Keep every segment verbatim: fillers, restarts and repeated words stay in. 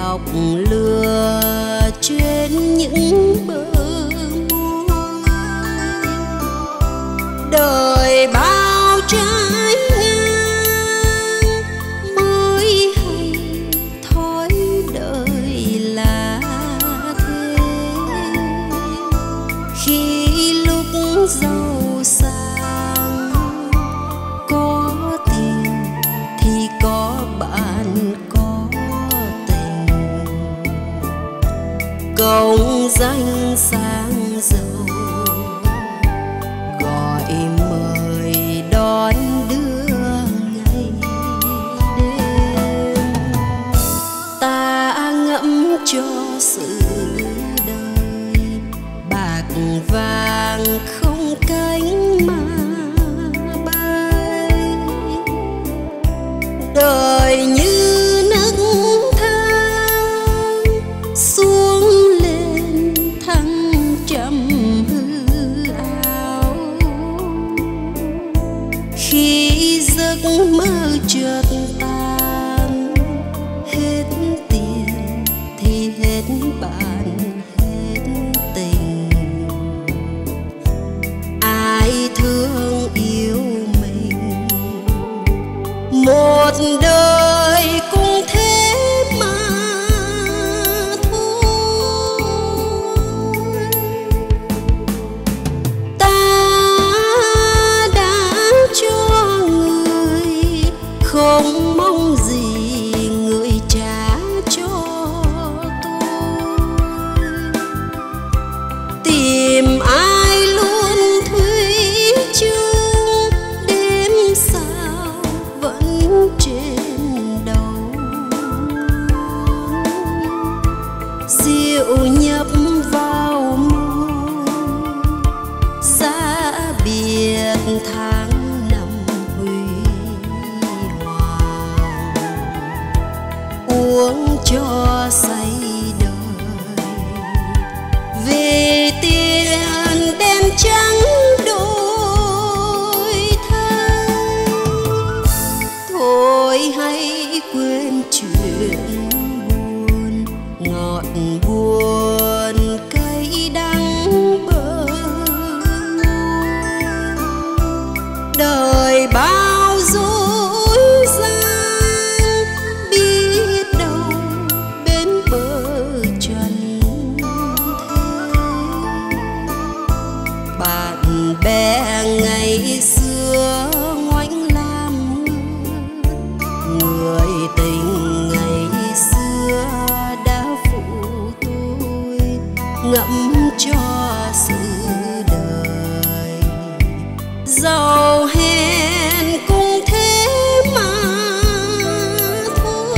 ngọc lừa trên những bờ muôn. Đời bao trái ngang mới hay thói đời là thế. Khi lúc giàu sang có tiền thì có bạn có tình, công danh sang giàu gọi mời đón đưa ngày đêm. Ta ngẫm cho sự đời bạc vàng không cánh mà bay. Đời như nấc thang xuống lên thăng trầm hư ảo. Khi giấc mơ chợt tan, hết tiền thì hết bạn hết tình. Ai thương yêu mình một đời cũng thế mà thôi. Ta đã cho người không mong gì người trả cho tôi. Tìm ai luôn thủy chung đêm sao vẫn trên đầu. Rượu nhập vào môi giá biệt tháng năm huy hoàng. Uống cho say đời về tiền đen trắng đổi thay. Thôi hãy quên chuyện buồn, ngọt buồn cay đắng bờ môi. Đời bao dối gian biết đâu bên bờ trần thế. Bạn bè ngày xưa ngoảnh làm ngơ, người tình ngày xưa đã phụ tôi. Ngẫm cho sự đời giàu hèn cũng thế mà thôi.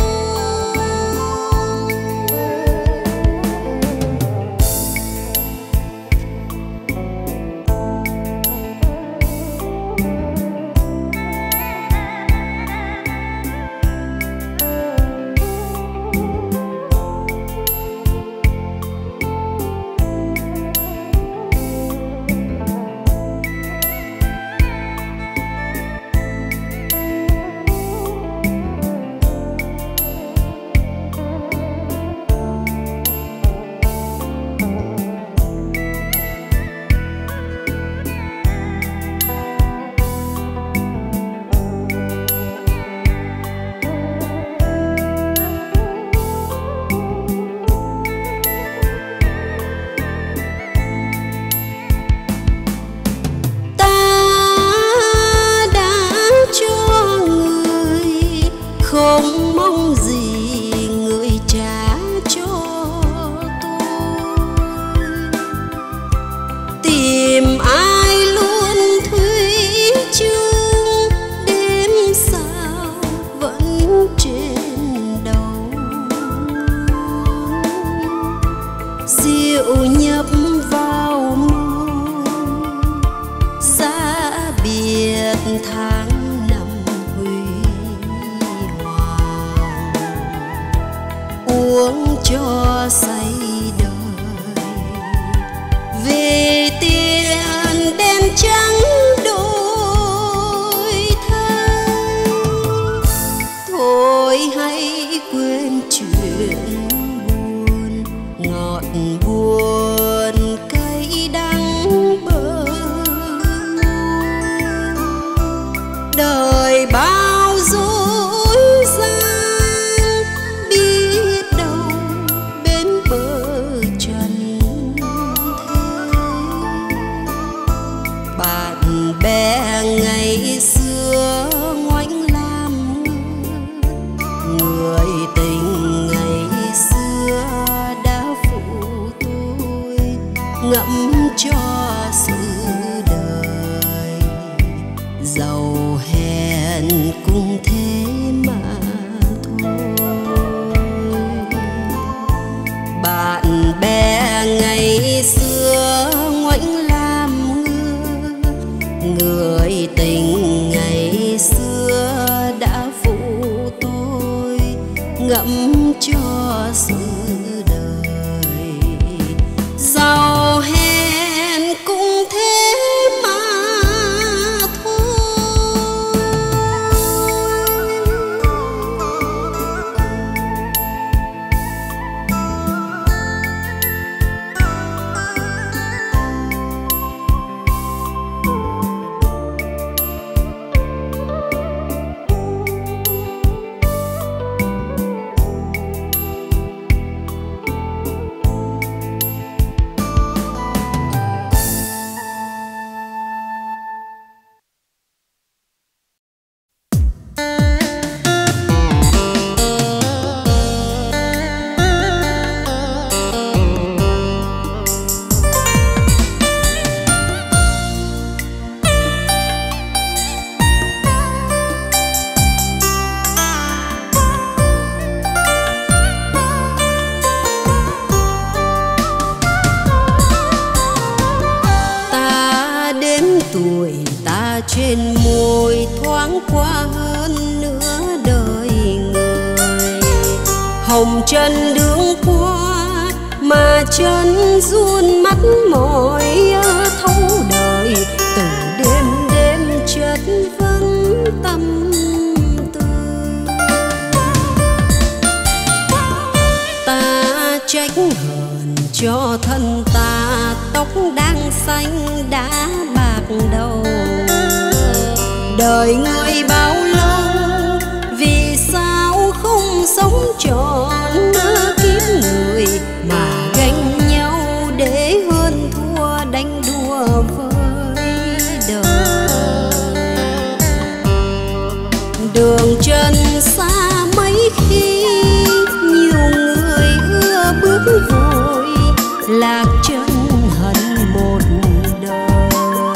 Không mong gì người trả cho tôi. Tìm ai luôn thủy chung đêm sao vẫn trên đầu. Rượu nhập vào môi giá biệt tháng năm huy hoàng. Uống cho say đời về tiền đen trắng đổi thay. Thôi hãy quên chuyện đời bao dối gian, biết đâu bên bờ trần thế. Bạn bè ngày xưa ngoảnh lam người tình ngày xưa đã phụ tôi, ngẫm cho sự đời giàu hèn cũng thế mà thôi. Bạn bè ngày xưa ngoảnh lam ngưa, người tình ngày xưa đã phụ tôi, ngẫm cho sự đời giàu hèn cũng thế mà tuổi ta trên môi thoáng qua hơn nửa đời người. Hồng trần đường qua mà chân run mắt mỏi thấu đời, từ đêm đêm chất vấn tâm tư. Ta trách hờn cho thân ta tóc đang xanh đã bạc đầu. Đời người bao lâu vì sao không sống trọn kiếp người, mà ganh nhau để hơn thua đánh đua với đời. Đường chân xa mấy khi nhiều người ưa bước vội, lạc chân hận một đời.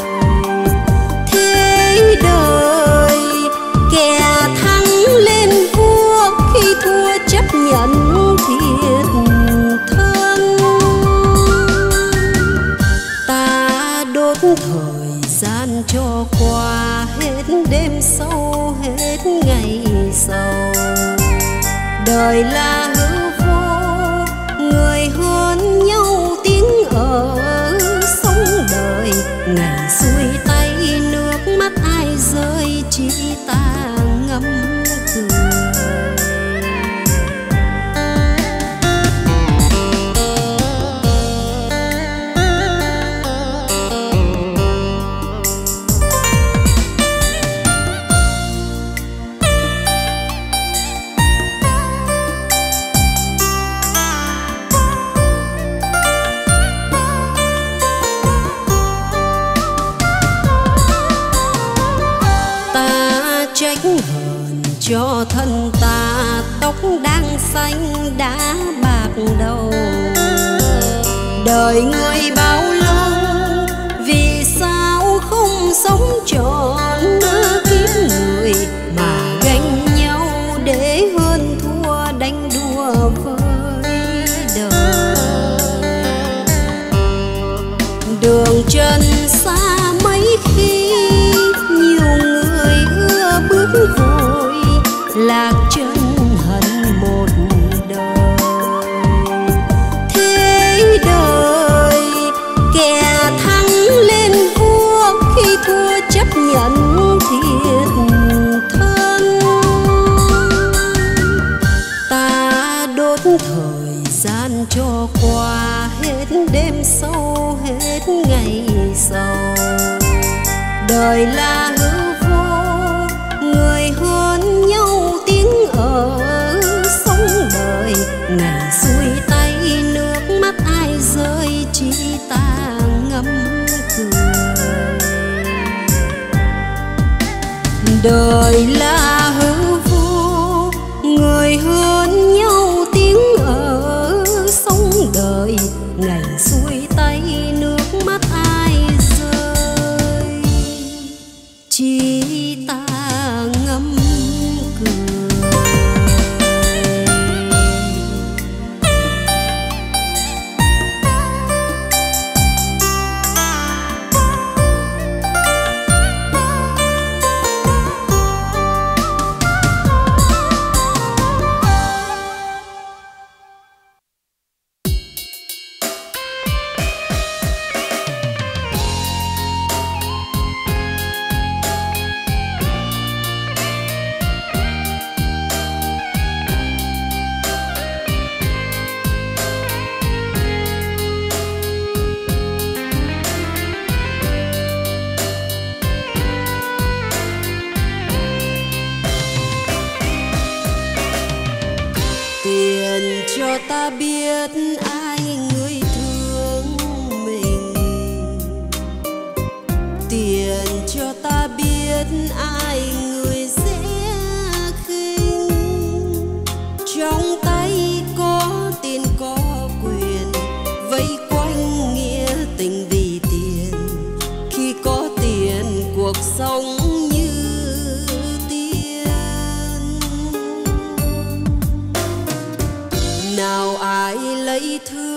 Thế đời kẻ thắng lên vua, khi thua chấp nhận thiệt thân. Ta đốt thời gian cho qua hết đêm sâu hết ngày sầu. Đời là hư vô, người hơn nhau tiếng ở sống đời. Ngày xuôi tay nước mắt ai rơi, chỉ ta ngâm cười. Trách hờn cho thân ta tóc đang xanh đã bạc đầu. Đời người bao lâu vì sao không sống trọn kiếp người, mà ganh nhau để hơn thua đánh đua với đời. Đường chân xa mấy khi nhiều người ưa bước vội, lạc chân hận một đời. Thế đời kẻ thắng lên vua, khi thua chấp nhận thiệt thân. Ta đốt thời gian cho qua hết đêm sâu hết ngày sầu. Đời là hư vô, người đời là hư vô, người hơn nhau tiếng ở sống đời, ngày xuôi tay nước mắt ai rơi, chỉ ta ngâm cười. Tiền cho ta biết ai người thương mình, tiền cho ta biết ai người dễ khinh. Trong tay có tiền có quyền, vây quanh nghĩa tình vì tiền. Khi có tiền cuộc sống như nào ai lấy thương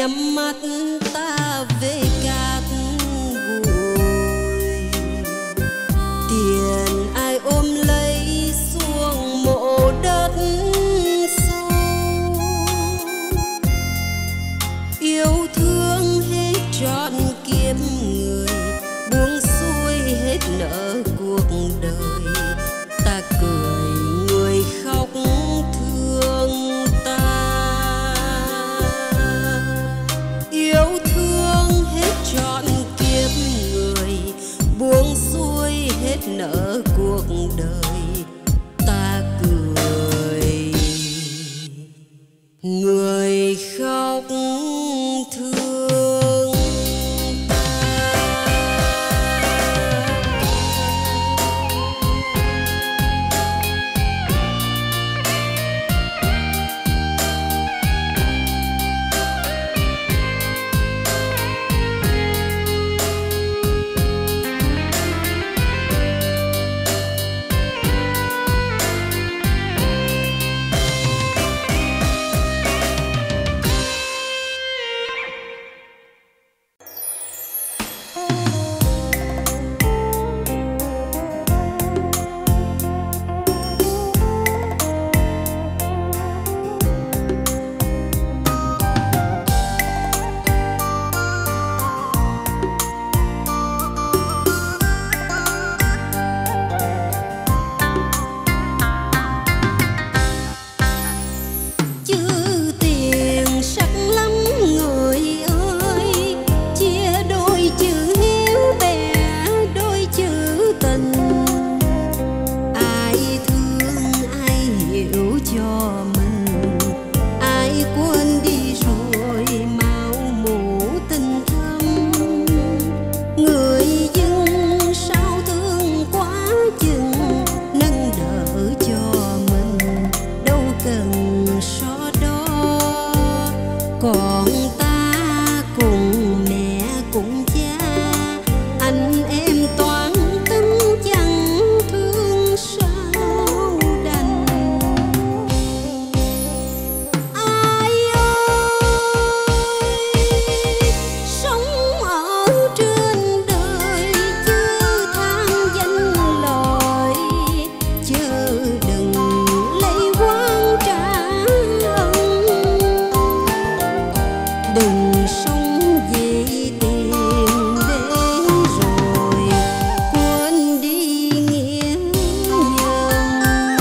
nhắm mắt ta về cát bụi, tiền ai ôm lấy xuống mộ đất sâu. Yêu thương hết trọn kiếp người, buông xuôi hết nợ cuộc đời. Ta cười người khóc thương ta, yêu thương hết trọn kiếp người, buông xuôi hết nợ cuộc đời. Ta cười người khóc thương ta. Còn ta cùng mẹ cùng cha, anh em toán tính chẳng thương sao đành. Ai ơi, sống ở trên đời chứ than danh lợi, chứ đừng lấy oán trả ân. Đừng sống vì tiền để rồi quên đi nghĩa nhân,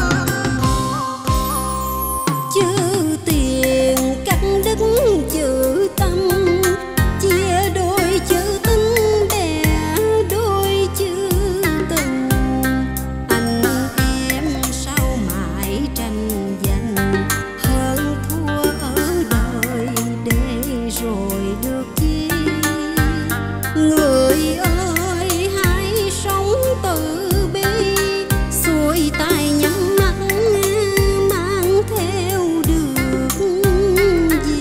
chứ tiền cắt đứt chữ tâm, chia đôi chữ tình bè đôi chữ tình. Anh em sao mãi tranh giành hơn thua ở đời rồi được chi. Người ơi hãy sống từ bi, xuôi tay nhắm mắt mang theo được gì.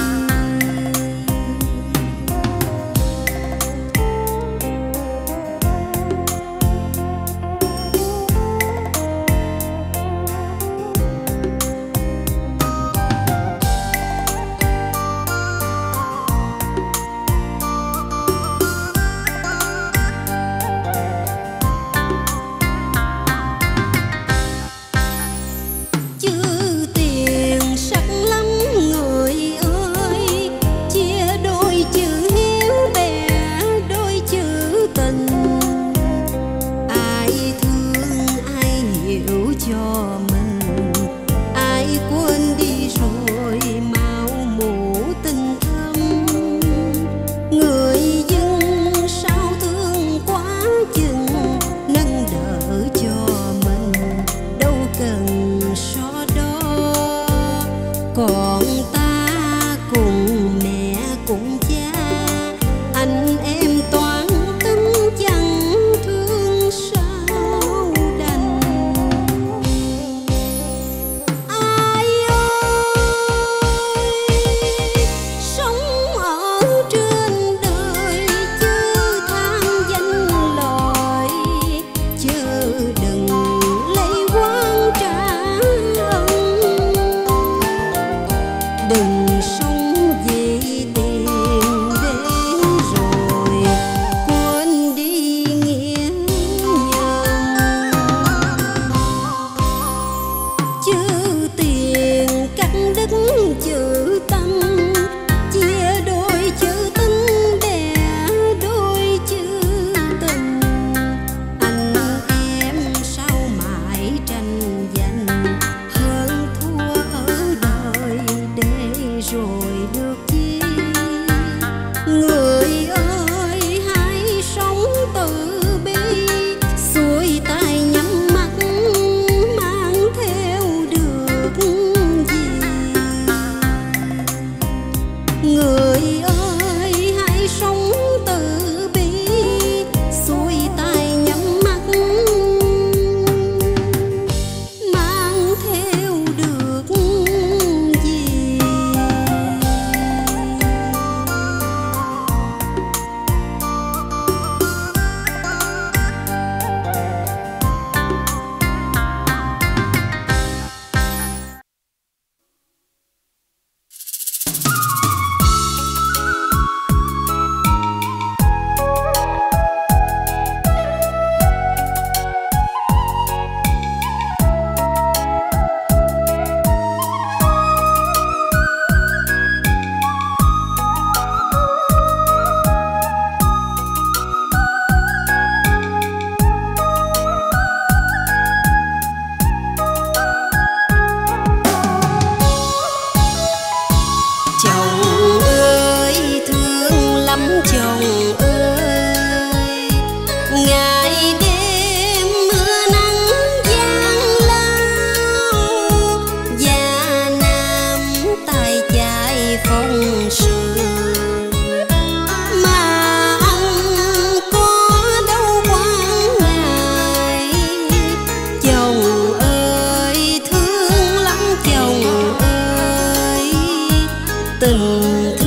Cho mình ai quên đi rồi mau mủ tình thâm. Người dân sao thương quá chừng, nâng đỡ cho mình đâu cần so đo. Còn ta cùng mẹ cùng cha, anh em toán tính chẳng thương sao đành. Ai ơi, sống ở trên đời chứ than danh lợi, chứ đừng lấy oán trả ân. Đừng sống vì tài chạy phong sự. Mà anh có đâu quán ngày, chồng ơi thương lắm chồng ơi, tình